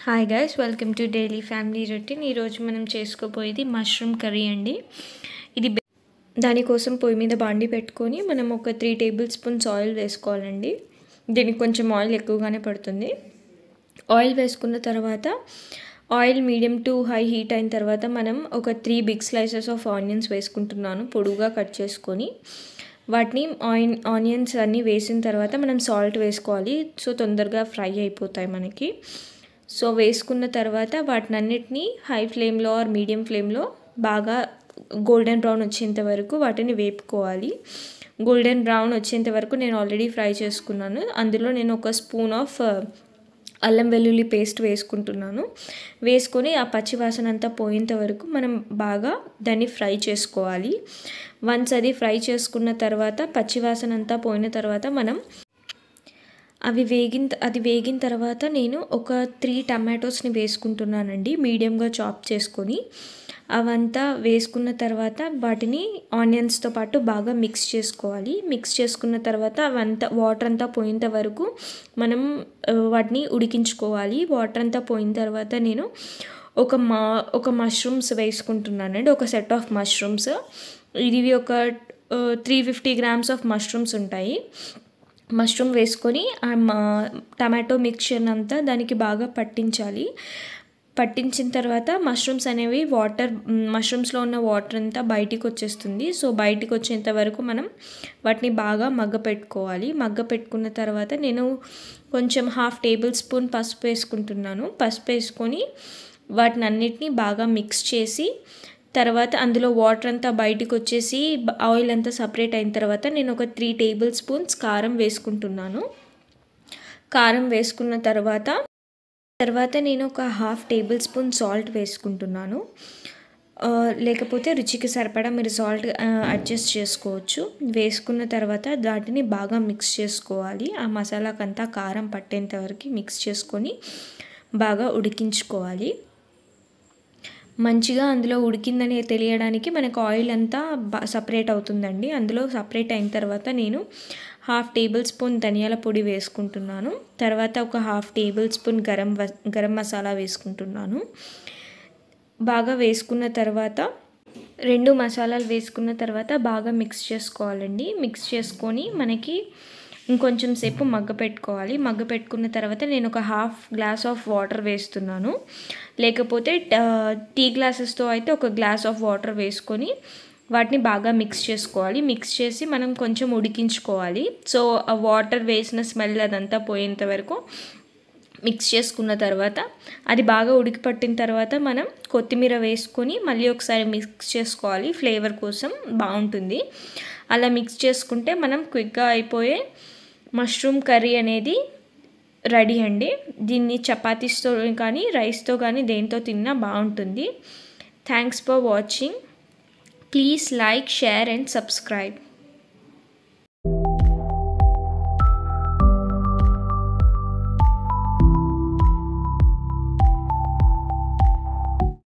Hi guys, welcome to daily family routine. ఈరోజు మనం చేసుకోబోయేది mushroom curry అండి. ఇది దానికోసం పొయ్యి మీద బాండి పెట్టుకొని మనం ఒక 3 టేబుల్ స్పూన్స్ ఆయిల్ వేసుకోవాలండి. దీనికి కొంచెం ఆయిల్ ఎక్కువగానే పడుతుంది. ఆయిల్ వేసుకున్న తర్వాత oil medium to high heat అయిన తర్వాత మనం ఒక 3 బిగ్ స్లైసెస్ ఆఫ్ ఆనియన్స్ వేసుకుంటున్నాను, పొడుగా కట్ చేసుకొని. వాటిని ఆనియన్స్ అన్నీ వేసిన తర్వాత మనం సాల్ట్ వేసుకోవాలి, సో తొందరగా ఫ్రై అయిపోతాయి మనకి. సో వేసుకున్న తర్వాత వాటినన్నిటినీ హై ఫ్లేమ్లో ఆర్ మీడియం ఫ్లేమ్లో బాగా గోల్డెన్ బ్రౌన్ వచ్చేంత వరకు వాటిని వేపుకోవాలి. గోల్డెన్ బ్రౌన్ వచ్చేంత వరకు నేను ఆల్రెడీ ఫ్రై చేసుకున్నాను. అందులో నేను ఒక స్పూన్ ఆఫ్ అల్లం వెల్లుల్లి పేస్ట్ వేసుకుంటున్నాను. వేసుకొని ఆ పచ్చి వాసన అంతా పోయేంత వరకు మనం బాగా దాన్ని ఫ్రై చేసుకోవాలి. వన్స్ అది ఫ్రై చేసుకున్న తర్వాత పచ్చి వాసన అంతా పోయిన తర్వాత మనం అది వేగిన తర్వాత నేను ఒక 3 టమాటోస్ని వేసుకుంటున్నానండి, మీడియంగా చాప్ చేసుకొని. అవంతా వేసుకున్న తర్వాత వాటిని ఆనియన్స్తో పాటు బాగా మిక్స్ చేసుకోవాలి. మిక్స్ చేసుకున్న తర్వాత అవంతా వాటర్ అంతా పోయేంత వరకు మనం వాటిని ఉడికించుకోవాలి. వాటర్ అంతా పోయిన తర్వాత నేను ఒక మష్రూమ్స్ వేసుకుంటున్నానండి, ఒక సెట్ ఆఫ్ మష్రూమ్స్. ఇవి ఒక 350 గ్రామ్స్ ఆఫ్ మష్రూమ్స్ ఉంటాయి. మష్రూమ్ వేసుకొని టమాటో మిక్చర్ అంతా దానికి బాగా పట్టించాలి. పట్టించిన తర్వాత మష్రూమ్స్ అనేవి మష్రూమ్స్లో ఉన్న వాటర్ అంతా బయటికి వచ్చేస్తుంది. సో బయటికి వచ్చేంత వరకు మనం వాటిని బాగా మగ్గపెట్టుకోవాలి. మగ్గపెట్టుకున్న తర్వాత నేను కొంచెం 1/2 టేబుల్ స్పూన్ పసుపు వేసుకుంటున్నాను. పసుపు వేసుకొని వాటిని అన్నిటినీ బాగా మిక్స్ చేసి తర్వాత అందులో వాటర్ అంతా బయటకు వచ్చేసి ఆయిల్ అంతా సపరేట్ అయిన తర్వాత నేను ఒక 3 టేబుల్ స్పూన్స్ కారం వేసుకుంటున్నాను. కారం వేసుకున్న తర్వాత నేను ఒక 1/2 టేబుల్ స్పూన్ సాల్ట్ వేసుకుంటున్నాను. లేకపోతే రుచికి సరిపడా మీరు సాల్ట్ అడ్జస్ట్ చేసుకోవచ్చు. వేసుకున్న తర్వాత వాటిని బాగా మిక్స్ చేసుకోవాలి. ఆ మసాలాకంతా కారం పట్టేంత వరకు మిక్స్ చేసుకొని బాగా ఉడికించుకోవాలి. మంచిగా అందులో ఉడికిందని తెలియడానికి మనకు ఆయిల్ అంతా సపరేట్ అవుతుందండి. అందులో సపరేట్ అయిన తర్వాత నేను 1/2 టేబుల్ స్పూన్ ధనియాల పొడి వేసుకుంటున్నాను. తర్వాత ఒక 1/2 టేబుల్ స్పూన్ గరం మసాలా వేసుకుంటున్నాను. బాగా వేసుకున్న తర్వాత 2 మసాలాలు వేసుకున్న తర్వాత బాగా మిక్స్ చేసుకోవాలండి. మిక్స్ చేసుకొని మనకి ఇంకొంచెం సేపు మగ్గపెట్టుకోవాలి. మగ్గపెట్టుకున్న తర్వాత నేను ఒక 1/2 గ్లాస్ ఆఫ్ వాటర్ వేస్తున్నాను. లేకపోతే టీ గ్లాసెస్తో అయితే 1 గ్లాస్ ఆఫ్ వాటర్ వేసుకొని వాటిని బాగా మిక్స్ చేసుకోవాలి. మిక్స్ చేసి మనం కొంచెం ఉడికించుకోవాలి. సో ఆ వాటర్ వేసిన స్మెల్ అదంతా పోయేంత వరకు మిక్స్ చేసుకున్న తర్వాత అది బాగా ఉడికి పట్టిన తర్వాత మనం కొత్తిమీర వేసుకొని మళ్ళీ ఒకసారి మిక్స్ చేసుకోవాలి. ఫ్లేవర్ కోసం బాగుంటుంది. అలా మిక్స్ చేసుకుంటే మనం క్విక్గా అయిపోయే మష్రూమ్ కర్రీ అనేది రెడీ అండి. దీన్ని చపాతీస్తో కానీ రైస్తో కానీ దేంతో తిన్నా బాగుంటుంది. Thanks for watching. Please like, share and subscribe.